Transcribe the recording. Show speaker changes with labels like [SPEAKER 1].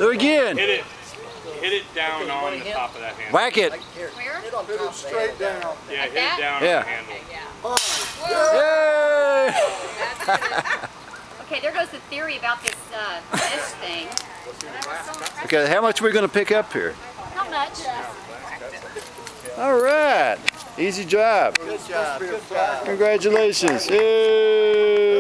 [SPEAKER 1] Do it again.
[SPEAKER 2] Hit it. Hit it down on the top of that handle.
[SPEAKER 1] Whack it.
[SPEAKER 3] Where?
[SPEAKER 4] Put it straight down.
[SPEAKER 2] Yeah, hit
[SPEAKER 3] that?
[SPEAKER 2] it down
[SPEAKER 1] Yeah.
[SPEAKER 2] on the handle.
[SPEAKER 1] Yay!
[SPEAKER 3] That's good. Okay, there goes the theory about this this thing.
[SPEAKER 1] Okay, how much are we going to pick up here?
[SPEAKER 3] Not much.
[SPEAKER 1] All right. Easy job.
[SPEAKER 4] Good job. Good job.
[SPEAKER 1] Congratulations. Yay!